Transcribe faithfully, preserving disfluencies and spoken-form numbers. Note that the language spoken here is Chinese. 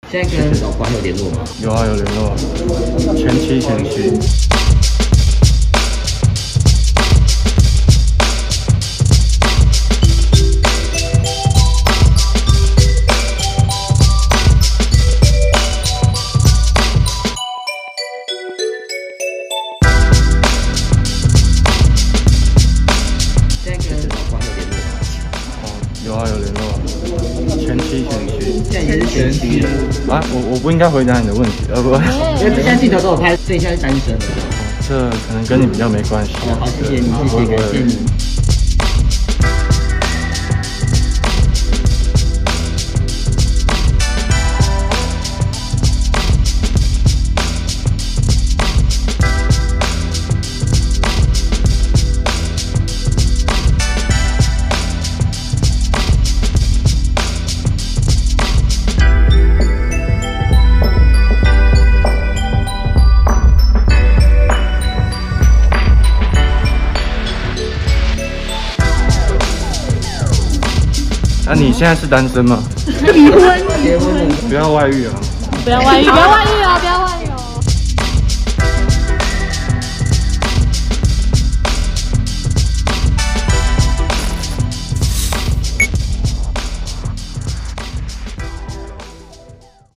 现在跟老婆有联络吗？ 有啊，有联络，前妻前妻。 现在跟老婆有联络吗？ 哦，有啊，有联络，前妻前妻。 现在也是前妻了啊，我我不应该回答你的问题，呃不， 因为现在镜头给我拍，所以现在是单身的。 这可能跟你比较没关系。 好，谢谢你，谢谢，感谢你。 那、啊、你现在是单身吗？ 离婚， 结婚了， 不要外遇啊！ 不要外遇，不要外遇哦，不要外遇。